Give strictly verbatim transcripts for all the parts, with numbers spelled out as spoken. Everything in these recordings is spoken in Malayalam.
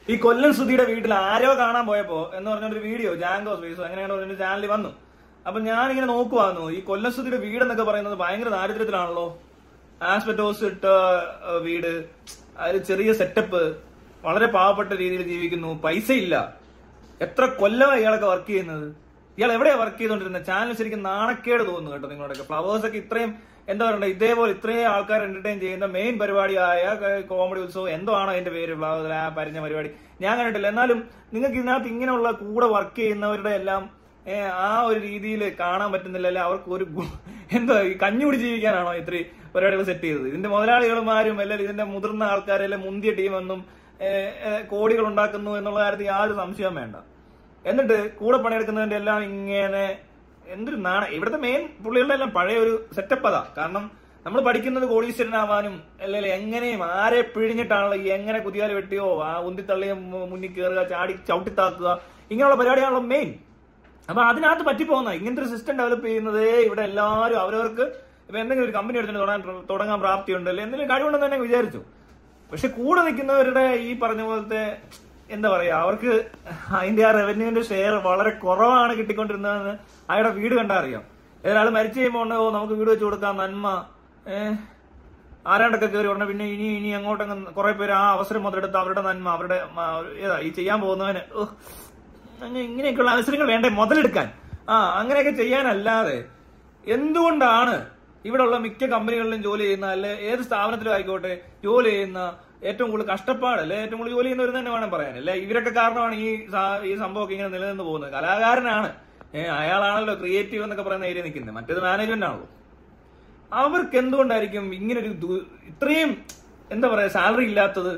ഈ കൊല്ലം സുധിയുടെ വീട്ടിൽ ആരോ കാണാൻ പോയപ്പോ എന്ന് പറഞ്ഞൊരു വീഡിയോ ജാങ്കോ സ്പേസോ അങ്ങനെയാണ് പറഞ്ഞ ചാനലിൽ വന്നു. അപ്പൊ ഞാനിങ്ങനെ നോക്കുവാന്നു, ഈ കൊല്ലം സുധിയുടെ വീട് എന്നൊക്കെ പറയുന്നത് ഭയങ്കര ദാരിദ്ര്യത്തിലാണല്ലോ. ആസ്പെറ്റോസ് ഇട്ട വീട്, അതിൽ ചെറിയ സെറ്റപ്പ്, വളരെ പാവപ്പെട്ട രീതിയിൽ ജീവിക്കുന്നു, പൈസ ഇല്ല. എത്ര കൊല്ലമായി ഇയാളൊക്കെ വർക്ക് ചെയ്യുന്നത്? ഇയാൾ എവിടെയാ വർക്ക് ചെയ്തോണ്ടിരുന്നത്? ചാനൽ ശരിക്കും നാണക്കേട് തോന്നുന്നു കേട്ടോ നിങ്ങളോടൊക്കെ. ഫ്ലവേഴ്സ് ഒക്കെ ഇത്രയും എന്താ പറയണ്ടേ, ഇതേപോലെ ഇത്രയും ആൾക്കാർ എന്റർടൈൻ ചെയ്യുന്ന മെയിൻ പരിപാടിയായ കോമഡി ഉത്സവം എന്തോ ആണോ അതിന്റെ പേര്, ഫ്ലവേഴ്സ് ആ പരിഞ്ഞ പരിപാടി ഞാൻ കണ്ടിട്ടില്ല. എന്നാലും നിങ്ങൾക്ക് ഇതിനകത്ത് ഇങ്ങനെയുള്ള കൂടെ വർക്ക് ചെയ്യുന്നവരുടെ എല്ലാം ആ ഒരു രീതിയിൽ കാണാൻ പറ്റുന്നില്ല. അല്ലെ അവർക്ക് ഒരു എന്തോ കഞ്ഞുകൂടി ജീവിക്കാനാണോ ഇത്രയും പരിപാടികൾ സെറ്റ് ചെയ്തത്? ഇതിന്റെ മുതലാളികളുമാരും അല്ലെങ്കിൽ ഇതിന്റെ മുതിർന്ന ആൾക്കാരെല്ലാം മുന്തിയ ടീമൊന്നും കോടികൾ ഉണ്ടാക്കുന്നു എന്നുള്ള കാര്യത്തിൽ യാതൊരു സംശയം വേണ്ട. എന്നിട്ട് കൂടെ പണിയെടുക്കുന്നതിന്റെ എല്ലാം ഇങ്ങനെ എന്തൊരു നാണ. ഇവിടുത്തെ മെയിൻ പുള്ളികളുടെ എല്ലാം പഴയ ഒരു സെറ്റപ്പ് അതാ. കാരണം നമ്മൾ പഠിക്കുന്നത് കോടീശ്വരനാവാനും അല്ലെങ്കിൽ എങ്ങനെയും ആരെ പിഴിഞ്ഞിട്ടാണല്ലോ ഈ എങ്ങനെ കുതിയാല് വെട്ടിയോ ആ ഉന്തിത്തള്ളിയ മുന്നിൽ കയറുക, ചാടി ചവിട്ടിത്താക്കുക, ഇങ്ങനെയുള്ള പരിപാടിയാണല്ലോ മെയിൻ. അപ്പൊ അതിനകത്ത് പറ്റിപ്പോകുന്ന ഇങ്ങനത്തെ ഒരു സിസ്റ്റം ഡെവലപ്പ് ചെയ്യുന്നത് ഇവിടെ എല്ലാവരും അവരവർക്ക് ഇപ്പൊ എന്തെങ്കിലും ഒരു കമ്പനി എടുത്തിട്ട് തുടങ്ങാൻ തുടങ്ങാൻ പ്രാപ്തിയുണ്ട് അല്ലെങ്കിൽ എന്തെങ്കിലും കഴിവുണ്ടെന്ന് തന്നെ വിചാരിച്ചു. പക്ഷെ കൂടെ നിൽക്കുന്നവരുടെ ഈ പറഞ്ഞ പോലത്തെ എന്താ പറയാ, അവർക്ക് അതിന്റെ ആ റവന്യൂവിന്റെ ഷെയർ വളരെ കുറവാണ് കിട്ടിക്കൊണ്ടിരുന്നതെന്ന് അയാളുടെ വീട് കണ്ടാൽ അറിയാം. ഏതൊരാൾ മരിച്ചു കഴിയുമ്പോൾ ഓ നമുക്ക് വീട് വെച്ച് കൊടുക്കാം നന്മ ഏഹ് ആരാണ്ടൊക്കെ കയറി ഉടനെ പിന്നെ ഇനി ഇനി അങ്ങോട്ടങ്ങ് കുറെ പേര് ആ അവസരം മുതലെടുത്ത് അവരുടെ നന്മ അവരുടെ ഏതാ ഈ ചെയ്യാൻ പോകുന്നവന് ഇങ്ങനെയൊക്കെയുള്ള അവസരങ്ങൾ വേണ്ടേ മുതലെടുക്കാൻ. ആ അങ്ങനെയൊക്കെ ചെയ്യാനല്ലാതെ എന്തുകൊണ്ടാണ് ഇവിടെയുള്ള മിക്ക കമ്പനികളിലും ജോലി ചെയ്യുന്ന അല്ലെ ഏത് സ്ഥാപനത്തിലും ആയിക്കോട്ടെ ജോലി ചെയ്യുന്ന ഏറ്റവും കൂടുതൽ കഷ്ടപ്പാട് അല്ലെ ഏറ്റവും കൂടുതൽ ജോലി ചെയ്യുന്നവർ തന്നെ വേണം പറയാൻ. അല്ലെ ഇവരൊക്കെ കാരണമാണ് ഈ ഈ സംഭവമൊക്കെ ഇങ്ങനെ നിലനിന്ന് പോകുന്നത്. കലാകാരനാണ്, ഏഹ് അയാളാണല്ലോ ക്രിയേറ്റീവ് എന്നൊക്കെ പറയുന്ന ഏരിയ നിൽക്കുന്നത്, മറ്റേത് മാനേജ്മെന്റ് ആണല്ലോ. അവർക്ക് എന്തുകൊണ്ടായിരിക്കും ഇങ്ങനൊരു ഇത്രയും എന്താ പറയാ സാലറി ഇല്ലാത്തത്?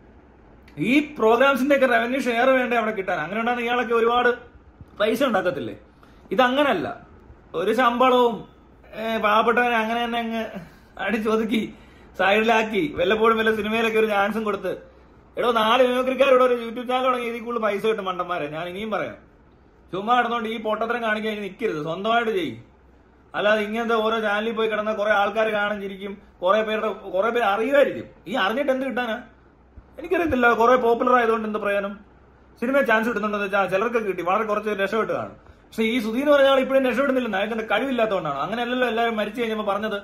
ഈ പ്രോഗ്രാംസിന്റെ ഒക്കെ റവന്യൂ ഷെയർ വേണ്ടേ അവിടെ കിട്ടാൻ? അങ്ങനെ ഉണ്ടാകുന്ന ഇയാളൊക്കെ ഒരുപാട് പൈസ ഉണ്ടാക്കത്തില്ലേ? ഇതങ്ങനല്ല. ഒരു ശമ്പളവും പാവപ്പെട്ടവനെ അങ്ങനെ തന്നെ അങ്ങ് അടിച്ചൊതുക്കി സൈഡിലാക്കി വല്ലപ്പോഴും വല്ല സിനിമയിലൊക്കെ ഒരു ചാൻസും കൊടുത്ത് എടോ നാല് മ്യൂക്രിക്കാരോട് ഒരു യൂട്യൂബ് ചാനൽ തുടങ്ങി ഇതിൽ കൂടുതൽ പൈസ കിട്ടും മണ്ടന്മാരെ. ഞാൻ ഇനിയും പറയാം, ചുമ്മാ കിടന്നോണ്ട് ഈ പൊട്ടത്തരം കാണിക്കാൻ ഇനി നിൽക്കരുത്, സ്വന്തമായിട്ട് ചെയ്യും. അല്ലാതെ ഇങ്ങനത്തെ ഓരോ ചാനലിൽ പോയി കിടന്ന കുറെ ആൾക്കാർ കാണാനിരിക്കും, കുറെ പേരുടെ കുറെ പേര് അറിയുമായിരിക്കും. ഈ അറിഞ്ഞിട്ട് എന്ത് കിട്ടാനാ? എനിക്കറിയത്തില്ല. കുറെ പോപ്പുലർ ആയതുകൊണ്ട് എന്ത് പ്രയോജനം? സിനിമ ചാൻസ് കിട്ടുന്നുണ്ടെന്ന് വെച്ചാൽ ചിലർക്ക് കിട്ടി, വളരെ കുറച്ച് രക്ഷപ്പെട്ട് കാണും. പക്ഷെ ഈ സുധി എന്ന് പറഞ്ഞാൽ ഇപ്പോഴും രക്ഷപ്പെടുന്നില്ലെന്ന് അയാൾക്ക് കഴിവില്ലാത്തതുകൊണ്ടാണ്. അങ്ങനെയല്ലല്ലോ എല്ലാവരും മരിച്ചു കഴിഞ്ഞപ്പോ പറഞ്ഞത്.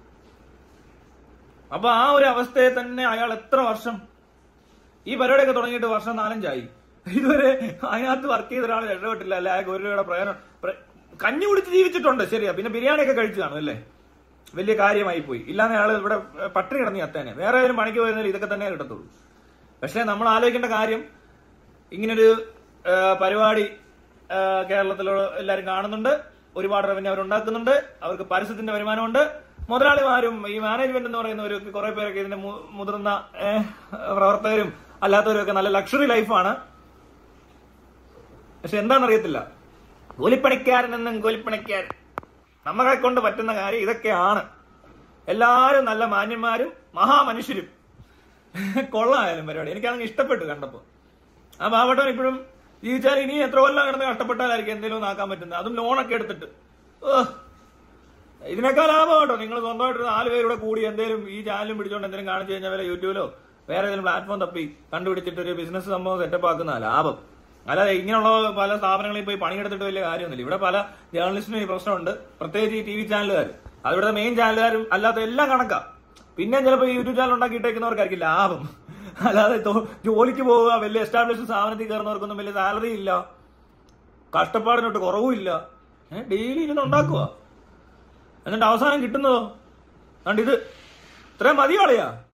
അപ്പൊ ആ ഒരു അവസ്ഥയെ തന്നെ അയാൾ എത്ര വർഷം ഈ പരിപാടിയൊക്കെ തുടങ്ങിയിട്ട് വർഷം നാലഞ്ചായി, ഇതുവരെ അതിനകത്ത് വർക്ക് ചെയ്ത ഒരാൾ രക്ഷപ്പെട്ടില്ല. അല്ലെ അയാൾക്ക് ഒരു രൂപയുടെ പ്രയോജനം. കഞ്ഞി കുടിച്ച് ജീവിച്ചിട്ടുണ്ട് ശരിയാ, പിന്നെ ബിരിയാണിയൊക്കെ കഴിച്ചു കാണും അല്ലേ, വലിയ കാര്യമായി പോയി. ഇല്ലാതെ അയാൾ ഇവിടെ പട്ടിണി കിടന്നി അത്തേനെ. വേറെ ഏതെങ്കിലും പണിക്ക് പോയിരുന്നെങ്കിൽ ഇതൊക്കെ തന്നെ കിട്ടത്തുള്ളൂ. പക്ഷെ നമ്മൾ ആലോചിക്കേണ്ട കാര്യം, ഇങ്ങനൊരു പരിപാടി കേരളത്തിലുള്ള എല്ലാവരും കാണുന്നുണ്ട്, ഒരുപാട് റവന്യൂ അവരുണ്ടാക്കുന്നുണ്ട്, അവർക്ക് പരസ്യത്തിന്റെ വരുമാനമുണ്ട്. മുതലാളിമാരും ഈ മാനേജ്മെന്റ് എന്ന് പറയുന്നവരൊക്കെ കുറെ പേരൊക്കെ ഇതിന്റെ മുതിർന്ന പ്രവർത്തകരും അല്ലാത്തവരും ഒക്കെ നല്ല ലക്ഷറി ലൈഫാണ്. പക്ഷെ എന്താണെന്നറിയത്തില്ല, കൂലിപ്പണിക്കാരൻ എന്നും കൂലിപ്പണിക്കാരൻ നമ്മളെ കൊണ്ട് പറ്റുന്ന കാര്യം ഇതൊക്കെയാണ്. എല്ലാവരും നല്ല മാന്യന്മാരും മഹാമനുഷ്യരും. കൊള്ളായാലും പരിപാടി എനിക്കാണെങ്കിൽ ഇഷ്ടപ്പെട്ടു കണ്ടപ്പോ. ആ പാവപ്പെട്ടവൻ ഇപ്പോഴും ജീവിച്ചാൽ ഇനി എത്ര കൊല്ലം കിടന്ന് കഷ്ടപ്പെട്ടാലായിരിക്കും എന്തെങ്കിലും ആക്കാൻ പറ്റുന്നത്, അതും ലോണൊക്കെ എടുത്തിട്ട്. ഇതിനേക്കാൾ ലാഭം കേട്ടോ നിങ്ങൾ സ്വന്തമായിട്ട് നാല് പേരുടെ കൂടി എന്തെങ്കിലും ഈ ചാനലും പിടിച്ചോണ്ട് എന്തെങ്കിലും കാണിച്ചു കഴിഞ്ഞാൽ വല്ല യൂട്യൂബിലോ വേറെ ഏതെങ്കിലും പ്ലാറ്റ്ഫോം തപ്പി കണ്ടുപിടിച്ചിട്ട് ഒരു ബിസിനസ് സംഭവം സെറ്റപ്പ് ആക്കുന്ന ലാഭം. അല്ലാതെ ഇങ്ങനെയുള്ള പല സ്ഥാപനങ്ങളിൽ പോയി പണിയെടുത്തിട്ട് വലിയ കാര്യമൊന്നുമില്ല. ഇവിടെ പല ജേർണലിസ്റ്റിനും ഈ പ്രശ്നമുണ്ട്, പ്രത്യേകിച്ച് ഈ ടി വി ചാനലുകാർ. അതിവിടെ മെയിൻ ചാനലുകാരും അല്ലാത്ത എല്ലാം കണക്കാ. പിന്നെ ചിലപ്പോൾ യൂട്യൂബ് ചാനൽ ഉണ്ടാക്കിയിട്ടേക്കുന്നവർക്കായിരിക്കും ലാഭം. അല്ലാതെ ജോലിക്ക് പോവുക, വലിയ എസ്റ്റാബ്ലിഷ് സ്ഥാപനത്തിൽ കയറുന്നവർക്കൊന്നും വലിയ സാലറി ഇല്ല, കഷ്ടപ്പാടിനൊട്ട് കുറവുമില്ല. ഏഹ് ഡെയിലി ഇരുന്ന് ഉണ്ടാക്കുക, എന്നിട്ട് അവസാനം കിട്ടുന്നതോ കണ്ടിത് ഇത്രയും മതിയാളിയാ.